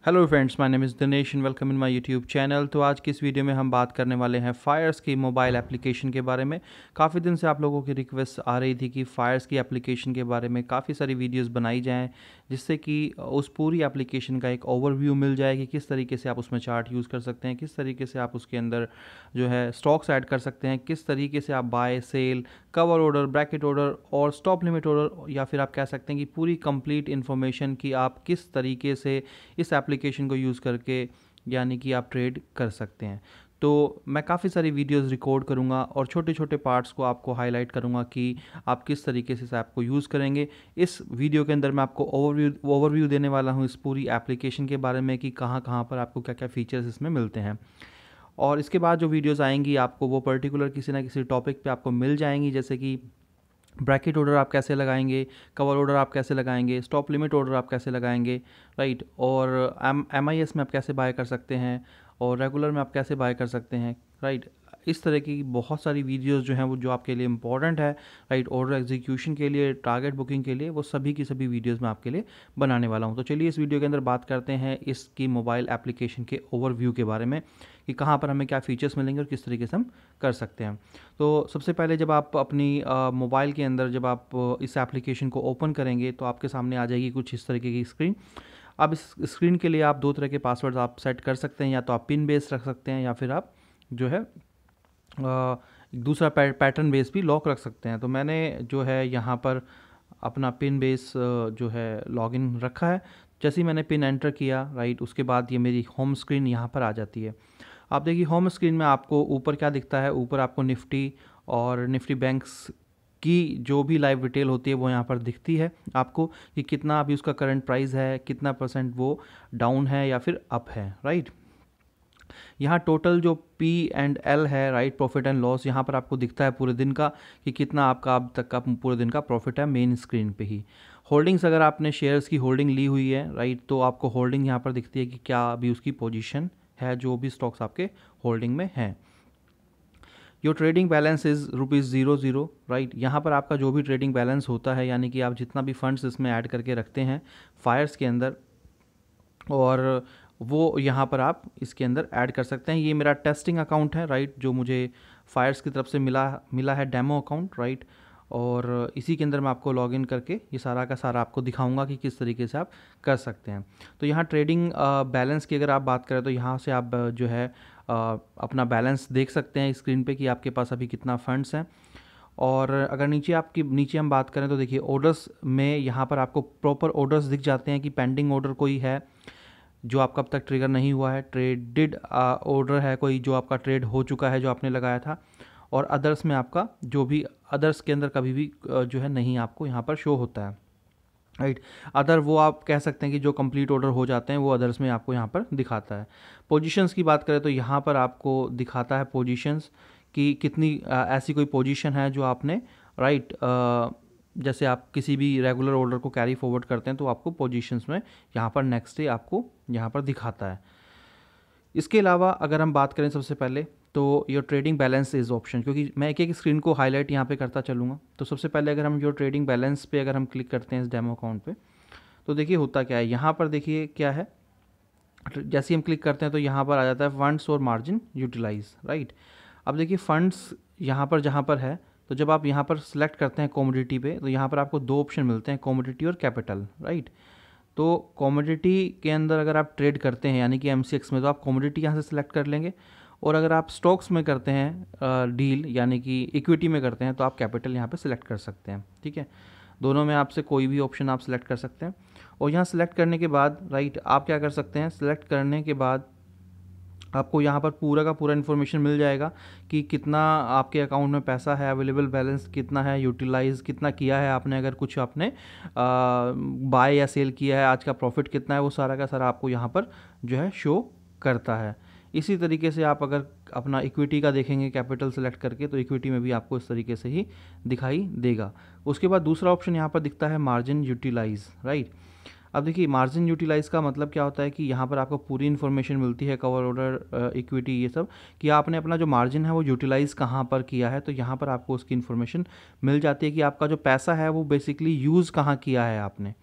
Hello friends, my name is Dinesh and welcome in my YouTube channel. तो आज की इस वीडियो में हम बात करने वाले हैं फायर्स की मोबाइल एप्लीकेशन के बारे में। काफ़ी दिन से आप लोगों की रिक्वेस्ट आ रही थी कि फायर्स की एप्लीकेशन के बारे में काफ़ी सारी वीडियोस बनाई जाएं, जिससे कि उस पूरी एप्लीकेशन का एक ओवरव्यू मिल जाए कि किस तरीके से आप उसमें चार्ट यूज़ कर सकते हैं, किस तरीके से आप उसके अंदर जो है स्टॉक्स ऐड कर सकते हैं, किस तरीके से आप buy sell, cover order, bracket order और स्टॉप लिमिट ऑर्डर, या फिर आप कह सकते हैं कि पूरी कंप्लीट इन्फॉर्मेशन कि आप किस तरीके से इस एप्लीकेशन को यूज़ करके यानी कि आप ट्रेड कर सकते हैं। तो मैं काफ़ी सारी वीडियोस रिकॉर्ड करूंगा और छोटे छोटे पार्ट्स को आपको हाईलाइट करूंगा कि आप किस तरीके से इस ऐप को यूज़ करेंगे। इस वीडियो के अंदर मैं आपको ओवरव्यू देने वाला हूं इस पूरी एप्लीकेशन के बारे में कि कहां कहां पर आपको क्या क्या फीचर्स इसमें मिलते हैं। और इसके बाद जो वीडियोज़ आएंगी आपको वो पर्टिकुलर किसी ना किसी टॉपिक पर आपको मिल जाएंगी, जैसे कि ब्रैकेट ऑर्डर आप कैसे लगाएंगे, कवर ऑर्डर आप कैसे लगाएंगे, स्टॉप लिमिट ऑर्डर आप कैसे लगाएंगे, राइट। और MIS में आप कैसे बाय कर सकते हैं और रेगुलर में आप कैसे बाय कर सकते हैं, राइट। इस तरह की बहुत सारी वीडियोस जो हैं वो जो आपके लिए इंपॉर्टेंट है, राइट, ऑर्डर एग्जीक्यूशन के लिए, टारगेट बुकिंग के लिए, वो सभी की सभी वीडियोस मैं आपके लिए बनाने वाला हूं। तो चलिए इस वीडियो के अंदर बात करते हैं इसकी मोबाइल एप्लीकेशन के ओवरव्यू के बारे में कि कहाँ पर हमें क्या फीचर्स मिलेंगे और किस तरीके से हम कर सकते हैं। तो सबसे पहले जब आप अपनी मोबाइल के अंदर जब आप इस एप्लीकेशन को ओपन करेंगे तो आपके सामने आ जाएगी कुछ इस तरीके की स्क्रीन। अब इस स्क्रीन के लिए आप दो तरह के पासवर्ड आप सेट कर सकते हैं, या तो आप पिन बेस रख सकते हैं या फिर आप जो है दूसरा पैटर्न बेस भी लॉक रख सकते हैं। तो मैंने जो है यहाँ पर अपना पिन बेस जो है लॉगिन रखा है। जैसे ही मैंने पिन एंटर किया, राइट, उसके बाद ये मेरी होम स्क्रीन यहाँ पर आ जाती है। आप देखिए होम स्क्रीन में आपको ऊपर क्या दिखता है, ऊपर आपको निफ्टी और निफ्टी बैंक्स की जो भी लाइव डिटेल होती है वो यहाँ पर दिखती है आपको कि कितना अभी उसका करंट प्राइस है, कितना % वो डाउन है या फिर अप है, राइट। यहाँ टोटल जो P&L है, राइट, प्रॉफिट एंड लॉस, यहाँ पर आपको दिखता है पूरे दिन का कि कितना आपका अब तक का पूरे दिन का प्रॉफिट है मेन स्क्रीन पे ही। होल्डिंग्स, अगर आपने शेयर्स की होल्डिंग ली हुई है, राइट, तो आपको होल्डिंग यहाँ पर दिखती है कि क्या अभी उसकी पोजीशन है, जो भी स्टॉक्स आपके होल्डिंग में हैं। Your trading balance is ₹0, right. यहाँ पर आपका जो भी ट्रेडिंग बैलेंस होता है, यानी कि आप जितना भी फंड्स इसमें ऐड करके रखते हैं फायर्स के अंदर, और वो यहाँ पर आप इसके अंदर ऐड कर सकते हैं। ये मेरा टेस्टिंग अकाउंट है, राइट, जो मुझे फायर्स की तरफ से मिला है, डेमो अकाउंट, राइट। और इसी के अंदर मैं आपको लॉगिन करके ये सारा का सारा आपको दिखाऊंगा कि किस तरीके से आप कर सकते हैं। तो यहाँ ट्रेडिंग बैलेंस की अगर आप बात करें तो यहाँ से आप जो है अपना बैलेंस देख सकते हैं स्क्रीन पे कि आपके पास अभी कितना फंड्स हैं। और अगर नीचे हम बात करें तो देखिए ऑर्डर्स में यहाँ पर आपको प्रॉपर ऑर्डर्स दिख जाते हैं कि पेंडिंग ऑर्डर कोई है जो आपका अब तक ट्रिगर नहीं हुआ है, ट्रेडेड ऑर्डर है कोई जो आपका ट्रेड हो चुका है जो आपने लगाया था, और अदर्स में आपका जो भी अदर्स के अंदर कभी भी जो है नहीं आपको यहाँ पर शो होता है, राइट। अदर वो आप कह सकते हैं कि जो कंप्लीट ऑर्डर हो जाते हैं वो अदर्स में आपको यहाँ पर दिखाता है। पोजीशंस की बात करें तो यहाँ पर आपको दिखाता है पोजीशंस कि कितनी ऐसी कोई पोजीशन है जो आपने, राइट, जैसे आप किसी भी रेगुलर ऑर्डर को कैरी फॉरवर्ड करते हैं तो आपको पोजीशंस में यहाँ पर नेक्स्ट डे आपको यहाँ पर दिखाता है। इसके अलावा अगर हम बात करें सबसे पहले तो your trading balance is option, क्योंकि मैं एक एक स्क्रीन को हाईलाइट यहाँ पे करता चलूँगा। तो सबसे पहले अगर हम योर ट्रेडिंग बैलेंस पे अगर हम क्लिक करते हैं इस डेमो अकाउंट पे, तो देखिए होता क्या है, यहाँ पर देखिए क्या है, जैसे ही हम क्लिक करते हैं तो यहाँ पर आ जाता है फंड्स और मार्जिन यूटिलाइज, राइट। अब देखिए फंड्स यहाँ पर जहाँ पर है, तो जब आप यहाँ पर सिलेक्ट करते हैं कॉमोडिटी पे तो यहाँ पर आपको दो ऑप्शन मिलते हैं, कॉमोडिटी और कैपिटल, राइट। तो कॉमोडिटी के अंदर अगर आप ट्रेड करते हैं यानी कि MCX में, तो आप कॉमोडिटी यहाँ से सिलेक्ट कर लेंगे, और अगर आप स्टॉक्स में करते हैं डील यानी कि इक्विटी में करते हैं तो आप कैपिटल यहाँ पे सिलेक्ट कर सकते हैं, ठीक है। दोनों में आपसे कोई भी ऑप्शन आप सिलेक्ट कर सकते हैं। और यहाँ सिलेक्ट करने के बाद, राइट, आप क्या कर सकते हैं, सिलेक्ट करने के बाद आपको यहाँ पर पूरा का पूरा इन्फॉर्मेशन मिल जाएगा कि कितना आपके अकाउंट में पैसा है, अवेलेबल बैलेंस कितना है, यूटिलाइज कितना किया है आपने, अगर कुछ आपने बाय या सेल किया है, आज का प्रॉफिट कितना है, वो सारा का सारा आपको यहाँ पर जो है शो करता है। इसी तरीके से आप अगर अपना इक्विटी का देखेंगे कैपिटल सेलेक्ट करके तो इक्विटी में भी आपको इस तरीके से ही दिखाई देगा। उसके बाद दूसरा ऑप्शन यहाँ पर दिखता है मार्जिन यूटिलाइज, राइट। अब देखिए मार्जिन यूटिलाइज का मतलब क्या होता है कि यहाँ पर आपको पूरी इन्फॉर्मेशन मिलती है, कवर ऑर्डर, इक्विटी, ये सब, कि आपने अपना जो मार्जिन है वो यूटिलाइज़ कहाँ पर किया है। तो यहाँ पर आपको उसकी इन्फॉर्मेशन मिल जाती है कि आपका जो पैसा है वो बेसिकली यूज़ कहाँ किया है आपने,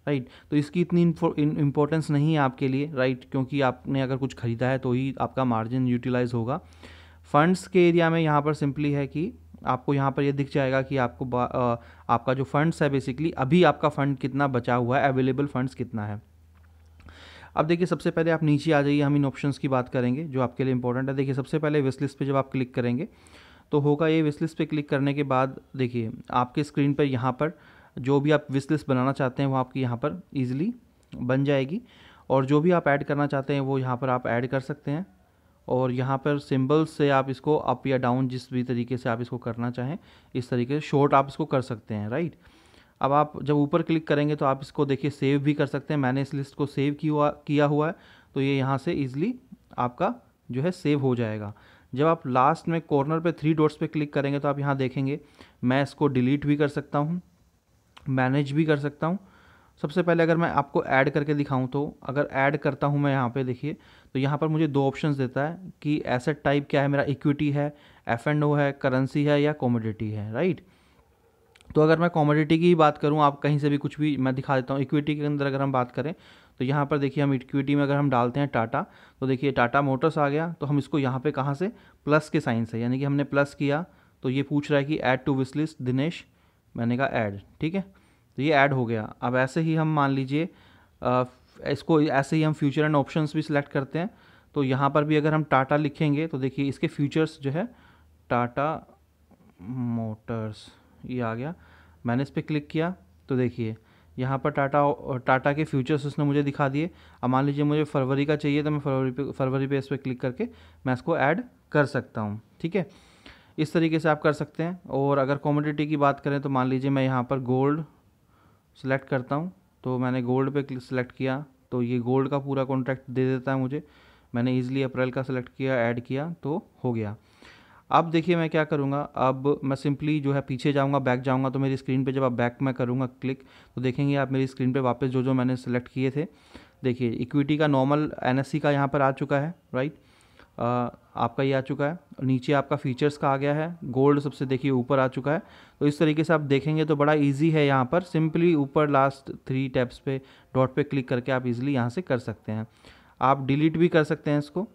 राइट। तो इसकी इतनी इम्पोर्टेंस नहीं है आपके लिए, राइट, क्योंकि आपने अगर कुछ ख़रीदा है तो ही आपका मार्जिन यूटिलाइज होगा। फंड्स के एरिया में यहाँ पर सिंपली है कि आपको यहाँ पर ये दिख जाएगा कि आपको आपका जो फंड्स है बेसिकली अभी आपका फ़ंड कितना बचा हुआ है, अवेलेबल फंड्स कितना है। अब देखिए सबसे पहले आप नीचे आ जाइए, हम इन ऑप्शंस की बात करेंगे जो आपके लिए इंपॉर्टेंट है। देखिए सबसे पहले विश लिस्ट पे जब आप क्लिक करेंगे तो होगा ये, विश लिस्ट पे क्लिक करने के बाद देखिए आपके स्क्रीन पर यहाँ पर जो भी आप विश लिस्ट बनाना चाहते हैं वो आपकी यहाँ पर ईजिली बन जाएगी, और जो भी आप ऐड करना चाहते हैं वो यहाँ पर आप ऐड कर सकते हैं, और यहाँ पर सिंबल्स से आप इसको अप या डाउन जिस भी तरीके से आप इसको करना चाहें इस तरीके से शॉर्ट आप इसको कर सकते हैं, राइट। अब आप जब ऊपर क्लिक करेंगे तो आप इसको देखिए सेव भी कर सकते हैं। मैंने इस लिस्ट को सेव किया हुआ है तो ये यहाँ से ईजिली आपका जो है सेव हो जाएगा। जब आप लास्ट में कॉर्नर पे 3 डॉट्स पे क्लिक करेंगे तो आप यहाँ देखेंगे मैं इसको डिलीट भी कर सकता हूँ, मैनेज भी कर सकता हूँ। सबसे पहले अगर मैं आपको ऐड करके दिखाऊं तो अगर ऐड करता हूं मैं यहाँ पे देखिए तो यहाँ पर मुझे 2 ऑप्शंस देता है कि एसेट टाइप क्या है मेरा, इक्विटी है, F&O है, करेंसी है या कमोडिटी है, राइट। तो अगर मैं कमोडिटी की बात करूं, आप कहीं से भी कुछ भी मैं दिखा देता हूं। इक्विटी के अंदर अगर हम बात करें तो यहाँ पर देखिए हम इक्विटी में अगर हम डालते हैं टाटा, तो देखिए टाटा मोटर्स आ गया। तो हम इसको यहाँ पे कहाँ से, प्लस के साइन से, यानी कि हमने प्लस किया तो ये पूछ रहा है कि add to wish list Dinesh, मैंने कहा ऐड, ठीक है, तो ये ऐड हो गया। अब ऐसे ही हम मान लीजिए इसको ऐसे ही हम फ्यूचर एंड ऑप्शंस भी सिलेक्ट करते हैं, तो यहाँ पर भी अगर हम टाटा लिखेंगे तो देखिए इसके फ्यूचर्स जो है टाटा मोटर्स ये आ गया। मैंने इस पर क्लिक किया तो देखिए यहाँ पर टाटा के फ्यूचर्स उसने मुझे दिखा दिए। अब मान लीजिए मुझे फरवरी का चाहिए तो मैं फरवरी पे इस पर क्लिक करके मैं इसको ऐड कर सकता हूँ, ठीक है। इस तरीके से आप कर सकते हैं। और अगर कमोडिटी की बात करें तो मान लीजिए मैं यहाँ पर गोल्ड सेलेक्ट करता हूँ, तो मैंने गोल्ड पे सिलेक्ट किया तो ये गोल्ड का पूरा कॉन्ट्रैक्ट दे देता है मुझे। मैंने ईजिली अप्रैल का सिलेक्ट किया, ऐड किया तो हो गया। अब देखिए मैं क्या करूँगा, अब मैं सिंपली जो है पीछे जाऊँगा, बैक जाऊँगा, तो मेरी स्क्रीन पे जब आप बैक में करूँगा क्लिक तो देखेंगे आप मेरी स्क्रीन पे वापस जो मैंने सेलेक्ट किए थे। देखिए इक्विटी का नॉर्मल NSE का यहाँ पर आ चुका है, राइट, आपका ये आ चुका है। नीचे आपका फीचर्स का आ गया है, गोल्ड सबसे देखिए ऊपर आ चुका है। तो इस तरीके से आप देखेंगे तो बड़ा इजी है। यहाँ पर सिंपली ऊपर लास्ट 3 टैब्स पे डॉट पे क्लिक करके आप इजीली यहाँ से कर सकते हैं। आप डिलीट भी कर सकते हैं इसको।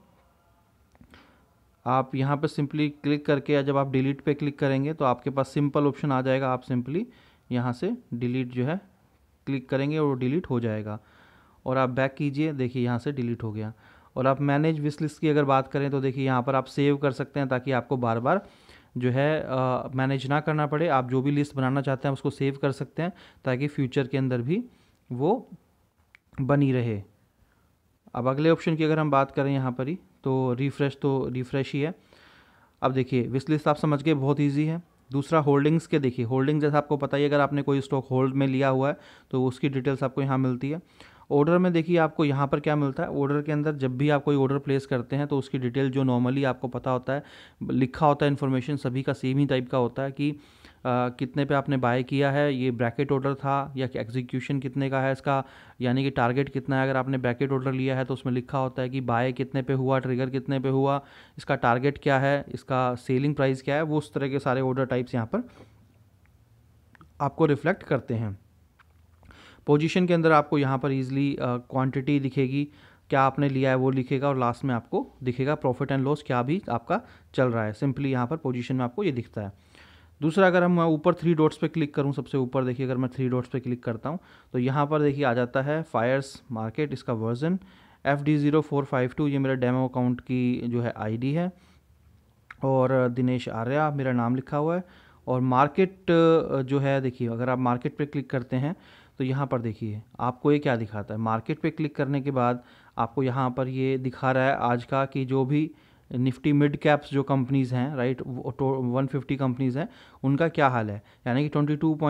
आप यहाँ पर सिंपली क्लिक करके जब आप डिलीट पे क्लिक करेंगे तो आपके पास सिंपल ऑप्शन आ जाएगा, आप सिंपली यहाँ से डिलीट जो है क्लिक करेंगे और डिलीट हो जाएगा। और आप बैक कीजिए, देखिए यहाँ से डिलीट हो गया। और आप मैनेज विश लिस्ट की अगर बात करें तो देखिए यहाँ पर आप सेव कर सकते हैं ताकि आपको बार बार जो है मैनेज ना करना पड़े। आप जो भी लिस्ट बनाना चाहते हैं उसको सेव कर सकते हैं ताकि फ्यूचर के अंदर भी वो बनी रहे। अब अगले ऑप्शन की अगर हम बात करें यहाँ पर ही तो रिफ़्रेश ही है। अब देखिए विश लिस्ट आप समझ गए, बहुत ईजी है। दूसरा होल्डिंग्स के देखिए, होल्डिंग जैसा आपको पता ही अगर आपने कोई स्टॉक होल्ड में लिया हुआ है तो उसकी डिटेल्स आपको यहाँ मिलती है। ऑर्डर में देखिए आपको यहाँ पर क्या मिलता है, ऑर्डर के अंदर जब भी आप कोई ऑर्डर प्लेस करते हैं तो उसकी डिटेल जो नॉर्मली आपको पता होता है, लिखा होता है, इन्फॉर्मेशन सभी का सेम ही टाइप का होता है कि कितने पे आपने बाय किया है, ये ब्रैकेट ऑर्डर था या एग्जीक्यूशन कितने का है इसका, यानी कि टारगेट कितना है। अगर आपने ब्रैकेट ऑर्डर लिया है तो उसमें लिखा होता है कि बाय कितने पे हुआ, ट्रिगर कितने पे हुआ, इसका टारगेट क्या है, इसका सेलिंग प्राइस क्या है। वो उस तरह के सारे ऑर्डर टाइप्स यहाँ पर आपको रिफ्लेक्ट करते हैं। पोजीशन के अंदर आपको यहाँ पर ईजिली क्वांटिटी दिखेगी, क्या आपने लिया है वो लिखेगा, और लास्ट में आपको दिखेगा प्रॉफिट एंड लॉस क्या भी आपका चल रहा है। सिंपली यहाँ पर पोजीशन में आपको ये दिखता है। दूसरा अगर हम ऊपर 3 डॉट्स पे क्लिक करूँ, सबसे ऊपर देखिए अगर मैं 3 डॉट्स पे क्लिक करता हूँ तो यहाँ पर देखिए आ जाता है फायर्स मार्केट, इसका वर्जन FD0452, ये मेरा डेमो अकाउंट की जो है ID है, और दिनेश आर्या मेरा नाम लिखा हुआ है। और मार्केट जो है देखिए अगर आप मार्केट पे क्लिक करते हैं तो यहाँ पर देखिए आपको ये क्या दिखाता है। मार्केट पे क्लिक करने के बाद आपको यहाँ पर ये दिखा रहा है आज का कि जो भी निफ्टी मिड कैप्स जो कंपनीज़ हैं, राइट, 150 कंपनीज़ हैं, उनका क्या हाल है। यानी कि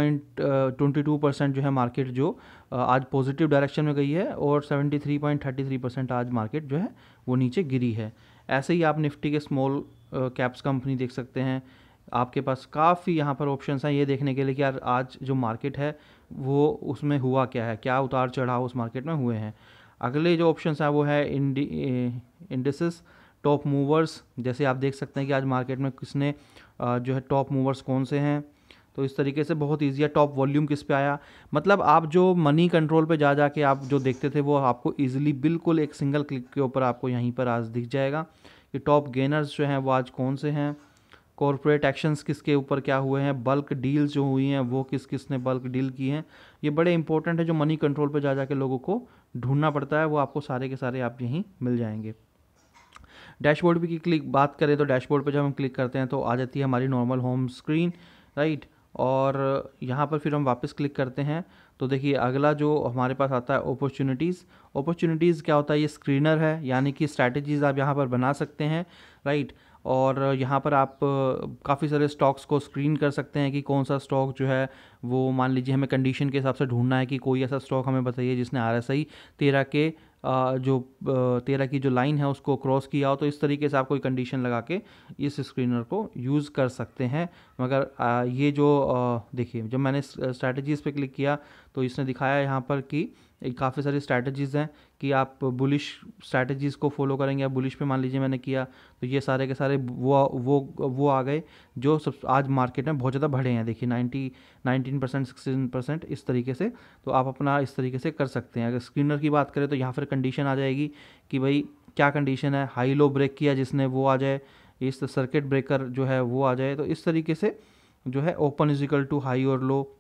22% जो है मार्केट जो आज पॉजिटिव डायरेक्शन में गई है, और 73.33% आज मार्केट जो है वो नीचे गिरी है। ऐसे ही आप निफ्टी के स्मॉल कैप्स कंपनी देख सकते हैं। आपके पास काफ़ी यहाँ पर ऑप्शंस हैं ये देखने के लिए कि यार आज जो मार्केट है वो उसमें हुआ क्या है, क्या उतार चढ़ाव उस मार्केट में हुए हैं। अगले जो ऑप्शंस हैं वो है इंडिसेस टॉप मूवर्स। जैसे आप देख सकते हैं कि आज मार्केट में किसने जो है टॉप मूवर्स कौन से हैं, तो इस तरीके से बहुत ईजी है। टॉप वॉल्यूम किस पे आया, मतलब आप जो मनी कंट्रोल पे जा जाके आप जो देखते थे वो आपको ईजिली बिल्कुल एक सिंगल क्लिक के ऊपर आपको यहीं पर आज दिख जाएगा कि टॉप गेनर्स जो हैं वो आज कौन से हैं, कॉर्पोरेट एक्शंस किसके ऊपर क्या हुए हैं, बल्क डील्स जो हुई हैं वो किस किस ने बल्क डील की हैं। ये बड़े इंपॉर्टेंट है, जो मनी कंट्रोल पे जा जाके लोगों को ढूंढना पड़ता है, वो आपको सारे के सारे आप यहीं मिल जाएंगे। डैशबोर्ड की क्लिक बात करें तो डैशबोर्ड पे जब हम क्लिक करते हैं तो आ जाती है हमारी नॉर्मल होम स्क्रीन, राइट। और यहाँ पर फिर हम वापस क्लिक करते हैं तो देखिए अगला जो हमारे पास आता है अपॉर्चुनिटीज़। अपॉर्चुनिटीज़ क्या होता है, ये स्क्रीनर है, यानी कि स्ट्रैटेजीज़ आप यहाँ पर बना सकते हैं, राइट। और यहाँ पर आप काफ़ी सारे स्टॉक्स को स्क्रीन कर सकते हैं कि कौन सा स्टॉक जो है वो, मान लीजिए हमें कंडीशन के हिसाब से ढूंढना है कि कोई ऐसा स्टॉक हमें बताइए जिसने RSI 13 के जो 13 की जो लाइन है उसको क्रॉस किया हो, तो इस तरीके से आप कोई कंडीशन लगा के इस स्क्रीनर को यूज़ कर सकते हैं। मगर ये जो देखिए जब मैंने स्ट्रैटेजीज़ पे क्लिक किया तो इसने दिखाया यहाँ पर कि काफ़ी सारी स्ट्रैटेजीज़ हैं कि आप बुलिश स्ट्रैटेजीज़ को फॉलो करेंगे, या बुलिश पे मान लीजिए मैंने किया तो ये सारे के सारे वो आ गए जो सब आज मार्केट में बहुत ज़्यादा बढ़े हैं। देखिए 19%, 16% इस तरीके से, तो आप अपना इस तरीके से कर सकते हैं। अगर स्क्रीनर की बात करें तो यहाँ पर कंडीशन आ जाएगी कि भाई क्या कंडीशन है, हाई लो ब्रेक किया जिसने वो आ जाए, इस सर्किट ब्रेकर जो है वो आ जाए, तो इस तरीके से जो है open is equal to high और लो,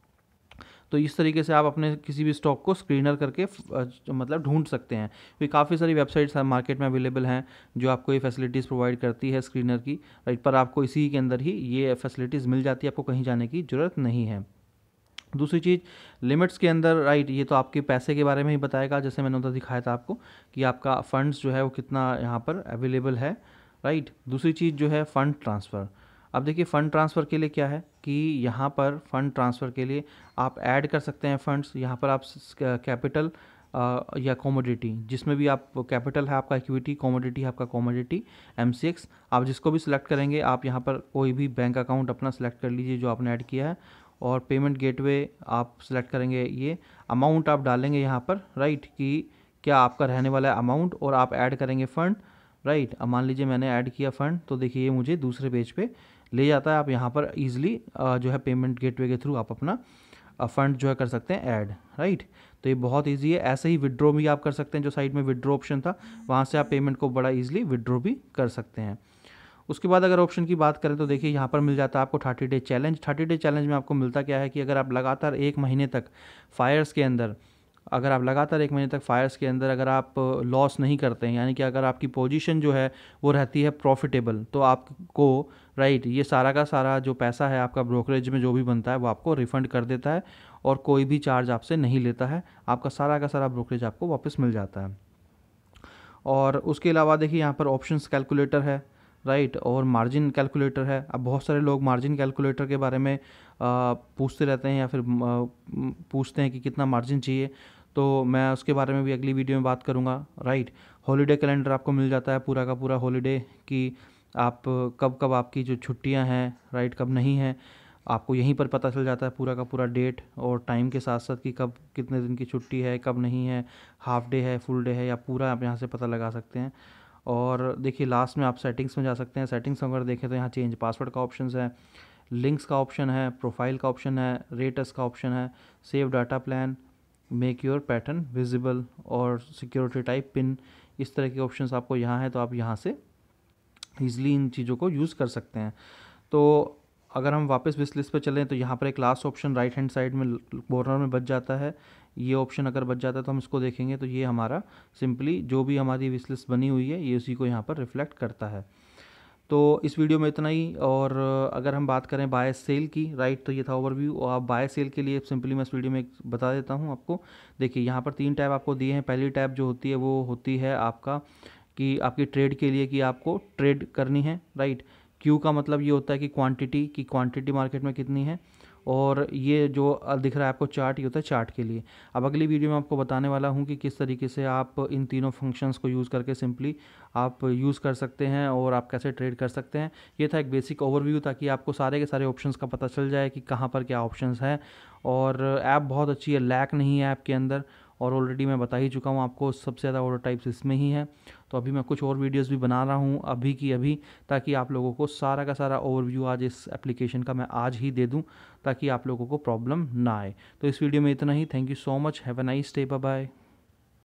तो इस तरीके से आप अपने किसी भी स्टॉक को स्क्रीनर करके मतलब ढूंढ सकते हैं। क्योंकि काफ़ी सारी वेबसाइट्स मार्केट में अवेलेबल हैं जो आपको ये फैसिलिटीज़ प्रोवाइड करती है स्क्रीनर की, राइट। पर आपको इसी के अंदर ही ये फैसिलिटीज़ मिल जाती है, आपको कहीं जाने की ज़रूरत नहीं है। दूसरी चीज़ लिमिट्स के अंदर, राइट, ये तो आपके पैसे के बारे में ही बताएगा, जैसे मैंने उधर दिखाया था आपको कि आपका फंड्स जो है वो कितना यहाँ पर अवेलेबल है, राइट। दूसरी चीज़ जो है फ़ंड ट्रांसफ़र। अब देखिए फ़ंड ट्रांसफ़र के लिए क्या है कि यहाँ पर फ़ंड ट्रांसफ़र के लिए आप ऐड कर सकते हैं फ़ंड्स। यहाँ पर आप कैपिटल या कमोडिटी, जिसमें भी आप कैपिटल है आपका इक्विटी, कमोडिटी है आपका कमोडिटी, MCX, आप जिसको भी सिलेक्ट करेंगे आप यहाँ पर कोई भी बैंक अकाउंट अपना सिलेक्ट कर लीजिए जो आपने ऐड किया है, और पेमेंट गेटवे आप सिलेक्ट करेंगे। ये अमाउंट आप डालेंगे यहाँ पर, राइट, कि क्या आपका रहने वाला है अमाउंट, और आप ऐड करेंगे फ़ंड, राइट। अब मान लीजिए मैंने ऐड किया फ़ंड तो देखिए ये मुझे दूसरे पेज पे ले जाता है। आप यहाँ पर ईजिली जो है पेमेंट गेटवे के थ्रू आप अपना फ़ंड जो है कर सकते हैं ऐड, राइट। तो ये बहुत इजी है। ऐसे ही विड्रॉ भी आप कर सकते हैं, जो साइड में विड्रॉ ऑप्शन था वहाँ से आप पेमेंट को बड़ा ईजिली विड्रॉ भी कर सकते हैं। उसके बाद अगर ऑप्शन की बात करें तो देखिए यहाँ पर मिल जाता है आपको 30 डे चैलेंज। 30 डे चैलेंज में आपको मिलता क्या है कि अगर आप लगातार 1 महीने तक फायर्स के अंदर, अगर आप लगातार 1 महीने तक फायर्स के अंदर अगर आप लॉस नहीं करते हैं, यानी कि अगर आपकी पोजीशन जो है वो रहती है प्रॉफिटेबल, तो आपको, राइट, ये सारा का सारा जो पैसा है आपका ब्रोकरेज में जो भी बनता है वो आपको रिफ़ंड कर देता है, और कोई भी चार्ज आपसे नहीं लेता है, आपका सारा का सारा ब्रोकरेज आपको वापस मिल जाता है। और उसके अलावा देखिए यहाँ पर ऑप्शंस कैलकुलेटर है, राइट, और मार्जिन कैलकुलेटर है। अब बहुत सारे लोग मार्जिन कैलकुलेटर के बारे में पूछते रहते हैं, या फिर पूछते हैं कि कितना मार्जिन चाहिए, तो मैं उसके बारे में भी अगली वीडियो में बात करूँगा, राइट। हॉलीडे कैलेंडर आपको मिल जाता है, पूरा का पूरा हॉलीडे की आप कब कब आपकी जो छुट्टियां हैं, राइट, कब नहीं हैं, आपको यहीं पर पता चल जाता है पूरा का पूरा डेट और टाइम के साथ साथ कि कब कितने दिन की छुट्टी है, कब नहीं है, हाफ डे है, फुल डे है, या पूरा आप यहाँ से पता लगा सकते हैं। और देखिए लास्ट में आप सेटिंग्स में जा सकते हैं। सेटिंग्स अगर देखें तो यहाँ चेंज पासवर्ड का ऑप्शन है, लिंक्स का ऑप्शन है, प्रोफाइल का ऑप्शन है, रेटस का ऑप्शन है, save data plan, make your pattern visible, और सिक्योरिटी टाइप पिन, इस तरह के ऑप्शंस आपको यहाँ है, तो आप यहाँ से ईजिली इन चीज़ों को यूज़ कर सकते हैं। तो अगर हम वापस विश लिस्ट पर चलें तो यहाँ पर एक last option right hand side में कॉर्नर में बच जाता है। ये ऑप्शन अगर बच जाता है तो हम इसको देखेंगे तो ये हमारा सिंपली जो भी हमारी विश लिस्ट बनी हुई है ये उसी को यहाँ पर रिफ्लेक्ट करता है। तो इस वीडियो में इतना ही। और अगर हम बात करें बाय सेल की, राइट, तो ये था ओवरव्यू। और आप बाय सेल के लिए सिंपली मैं इस वीडियो में बता देता हूँ आपको। देखिए यहाँ पर 3 टैब आपको दिए हैं। पहली टैब जो होती है वो होती है आपका कि आपकी ट्रेड के लिए, कि आपको ट्रेड करनी है, राइट। क्यू का मतलब ये होता है कि क्वांटिटी मार्केट में कितनी है, और ये जो दिख रहा है आपको चार्ट, ये होता है चार्ट के लिए। अब अगली वीडियो में आपको बताने वाला हूँ कि किस तरीके से आप इन तीनों फंक्शंस को यूज़ करके सिंपली आप यूज़ कर सकते हैं और आप कैसे ट्रेड कर सकते हैं। ये था एक बेसिक ओवरव्यू, ताकि आपको सारे के सारे ऑप्शंस का पता चल जाए कि कहाँ पर क्या ऑप्शंस हैं। और ऐप बहुत अच्छी है, लैक नहीं है ऐप के अंदर, और ऑलरेडी मैं बता ही चुका हूँ आपको, सबसे ज़्यादा ऑर्डर टाइप्स इसमें ही है। तो अभी मैं कुछ और वीडियोस भी बना रहा हूँ अभी की अभी, ताकि आप लोगों को सारा का सारा ओवरव्यू आज इस एप्लीकेशन का मैं आज ही दे दूँ, ताकि आप लोगों को प्रॉब्लम ना आए। तो इस वीडियो में इतना ही। Thank you so much. Have a nice day. Bye bye.